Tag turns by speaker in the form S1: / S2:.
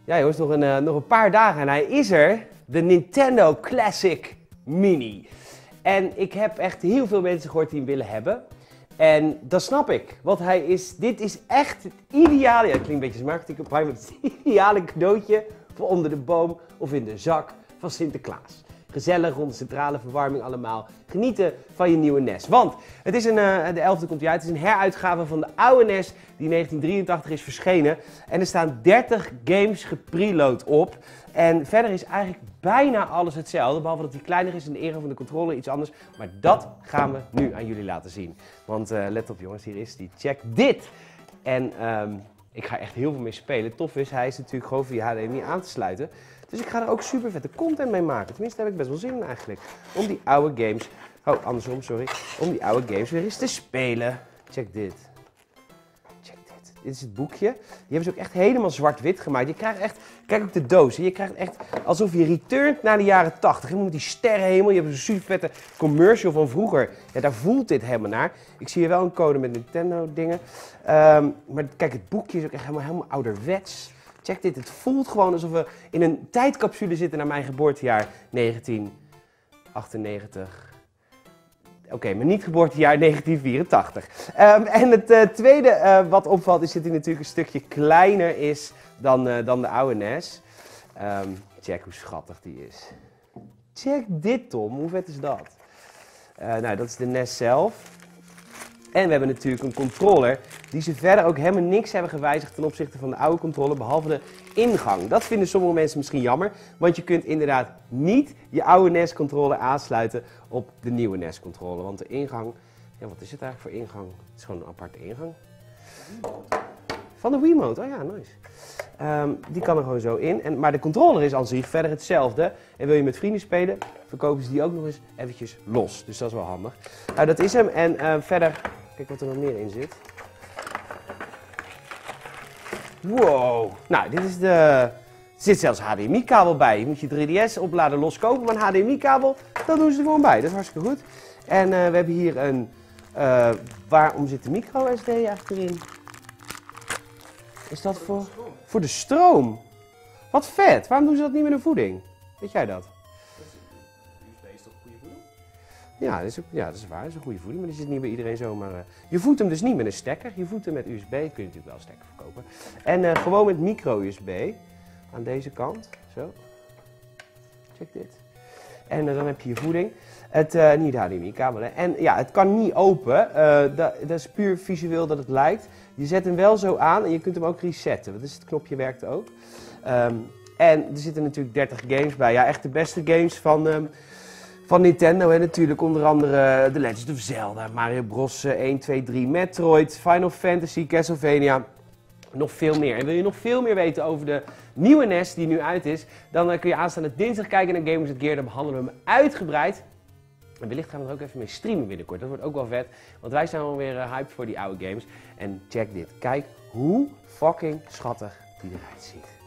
S1: Ja jongens, nog een paar dagen en hij is er. De Nintendo Classic Mini. En ik heb echt heel veel mensen gehoord die hem willen hebben. En dat snap ik, want dit is echt het ideale, ja, het klinkt een beetje marketing, maar het ideale cadeautje voor onder de boom of in de zak van Sinterklaas. Gezellig rond de centrale verwarming allemaal. Genieten van je nieuwe NES. Want het is de 11e komt hij uit. Het is een heruitgave van de oude NES die in 1983 is verschenen. En er staan 30 games gepreload op. En verder is eigenlijk bijna alles hetzelfde. Behalve dat hij kleiner is en de ingang van de controller iets anders. Maar dat gaan we nu aan jullie laten zien. Want let op jongens, hier is die. Check dit! En ik ga echt heel veel mee spelen. Tof is, hij is natuurlijk gewoon via HDMI aan te sluiten. Dus ik ga er ook super vette content mee maken. Tenminste, daar heb ik best wel zin in eigenlijk. Om die oude games... Oh, andersom, sorry. Om die oude games weer eens te spelen. Check dit. Check dit. Dit is het boekje. Die hebben ze ook echt helemaal zwart-wit gemaakt. Je krijgt echt... Kijk ook de doos. Je krijgt echt alsof je returnt naar de jaren 80. Helemaal met die sterrenhemel. Je hebt een super vette commercial van vroeger. Ja, daar voelt dit helemaal naar. Ik zie hier wel een code met Nintendo dingen. Maar kijk, het boekje is ook echt helemaal ouderwets. Check dit, het voelt gewoon alsof we in een tijdcapsule zitten naar mijn geboortejaar 1998. Oké, mijn niet-geboortejaar 1984. En het tweede wat opvalt is dat hij natuurlijk een stukje kleiner is dan de oude NES. Check hoe schattig die is. Check dit, Tom, hoe vet is dat? Nou, dat is de NES zelf. En we hebben natuurlijk een controller die ze verder ook helemaal niks hebben gewijzigd ten opzichte van de oude controller, behalve de ingang. Dat vinden sommige mensen misschien jammer, want je kunt inderdaad niet je oude NES-controller aansluiten op de nieuwe NES-controller. Want de ingang, ja wat is het eigenlijk voor ingang? Het is gewoon een aparte ingang. Van de Wiimote, oh ja, nice. Die kan er gewoon zo in, maar de controller is aan zich verder hetzelfde. En wil je met vrienden spelen, verkopen ze die ook nog eens eventjes los. Dus dat is wel handig. Nou, dat is hem en verder, kijk wat er nog meer in zit. Wow, nou dit is er zit zelfs HDMI-kabel bij. Je moet je 3DS opladen loskopen, maar een HDMI-kabel, dat doen ze er gewoon bij. Dat is hartstikke goed. En we hebben hier een, waarom zit de micro-SD eigenlijk erin? Is dat voor de stroom? Wat vet, waarom doen ze dat niet met een voeding? Weet jij dat?
S2: USB is toch goede voeding?
S1: Ja, dat is waar, dat is een goede voeding, maar die zit niet bij iedereen zomaar. Je voedt hem dus niet met een stekker, je voedt hem met USB, kun je natuurlijk wel een stekker verkopen. En gewoon met micro-USB, aan deze kant, zo. Check dit. En dan heb je je voeding. Niet de HDMI-kabel, hè. En ja, het kan niet open, dat is puur visueel dat het lijkt. Je zet hem wel zo aan en je kunt hem ook resetten, dus het knopje werkt ook. En er zitten natuurlijk 30 games bij, ja echt de beste games van Nintendo. En natuurlijk onder andere The Legend of Zelda, Mario Bros 1, 2, 3, Metroid, Final Fantasy, Castlevania. Nog veel meer. En wil je nog veel meer weten over de nieuwe NES die nu uit is, dan kun je aanstaande dinsdag kijken naar Gamers at Gear. Dan behandelen we hem uitgebreid. En wellicht gaan we er ook even mee streamen binnenkort. Dat wordt ook wel vet, want wij zijn alweer hyped voor die oude games. En check dit. Kijk hoe fucking schattig die eruit ziet.